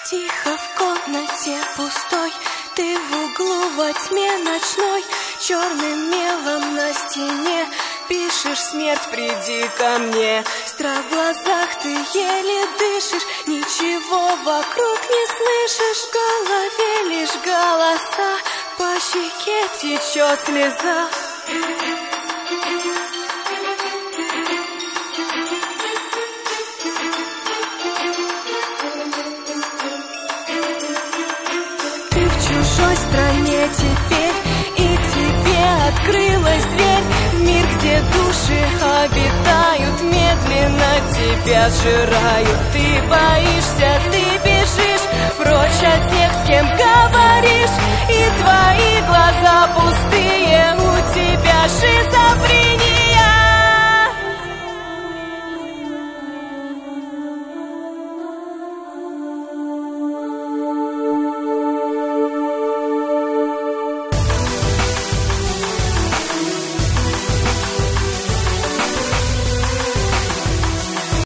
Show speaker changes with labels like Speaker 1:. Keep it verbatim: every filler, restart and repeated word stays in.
Speaker 1: Тихо в комнате пустой, ты в углу во тьме ночной, черным мелом на стене пишешь: смерть, приди ко мне. Страх в глазах, ты еле дышишь, ничего вокруг не слышишь. В голове лишь голоса, по щеке течет слеза. Ты в чужой стране теперь, и тебе открылась дверь в мир, где души обитают, медленно тебя сжирают. Ты боишься, ты бежишь,